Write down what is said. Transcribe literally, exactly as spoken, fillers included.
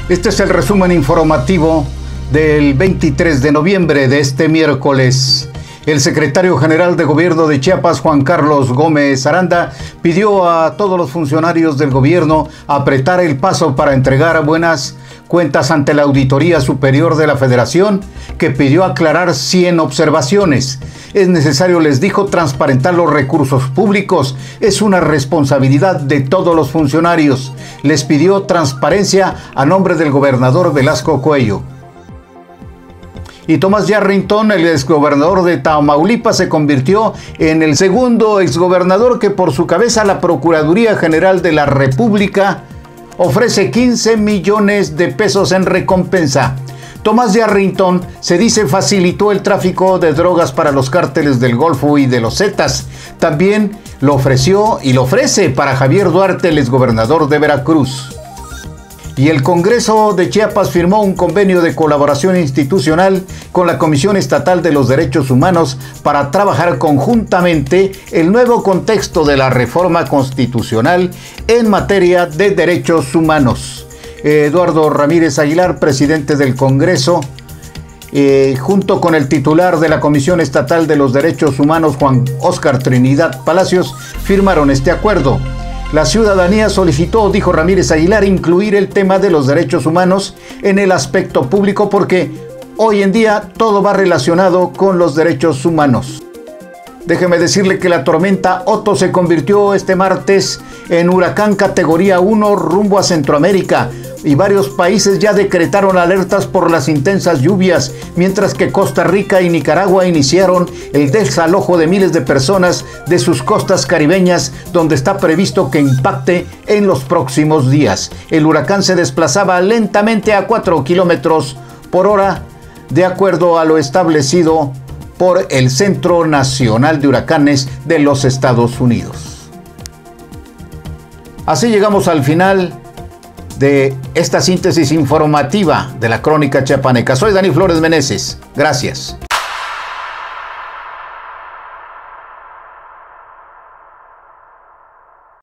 Este es el resumen informativo del veintitrés de noviembre de este miércoles. El secretario general de Gobierno de Chiapas, Juan Carlos Gómez Aranda, pidió a todos los funcionarios del gobierno apretar el paso para entregar buenas cuentas ante la Auditoría Superior de la Federación, que pidió aclarar cien observaciones. Es necesario, les dijo, transparentar los recursos públicos. Es una responsabilidad de todos los funcionarios. Les pidió transparencia a nombre del gobernador Velasco Cuello. Y Tomás Yarrington, el exgobernador de Tamaulipas, se convirtió en el segundo exgobernador que por su cabeza la Procuraduría General de la República ofrece quince millones de pesos en recompensa. Tomás Yarrington, se dice, facilitó el tráfico de drogas para los cárteles del Golfo y de los Zetas. También lo ofreció y lo ofrece para Javier Duarte, el exgobernador de Veracruz. Y el Congreso de Chiapas firmó un convenio de colaboración institucional con la Comisión Estatal de los Derechos Humanos para trabajar conjuntamente el nuevo contexto de la reforma constitucional en materia de derechos humanos. Eduardo Ramírez Aguilar, presidente del Congreso, eh, junto con el titular de la Comisión Estatal de los Derechos Humanos, Juan Óscar Trinidad Palacios, firmaron este acuerdo. La ciudadanía solicitó, dijo Ramírez Aguilar, incluir el tema de los derechos humanos en el aspecto público porque hoy en día todo va relacionado con los derechos humanos. Déjeme decirle que la tormenta Otto se convirtió este martes en huracán categoría uno rumbo a Centroamérica y varios países ya decretaron alertas por las intensas lluvias, mientras que Costa Rica y Nicaragua iniciaron el desalojo de miles de personas de sus costas caribeñas, donde está previsto que impacte en los próximos días. El huracán se desplazaba lentamente a cuatro kilómetros por hora, de acuerdo a lo establecido por el Centro Nacional de Huracanes de los Estados Unidos. Así llegamos al final de esta síntesis informativa de la Crónica Chiapaneca. Soy Dani Flores Meneses. Gracias.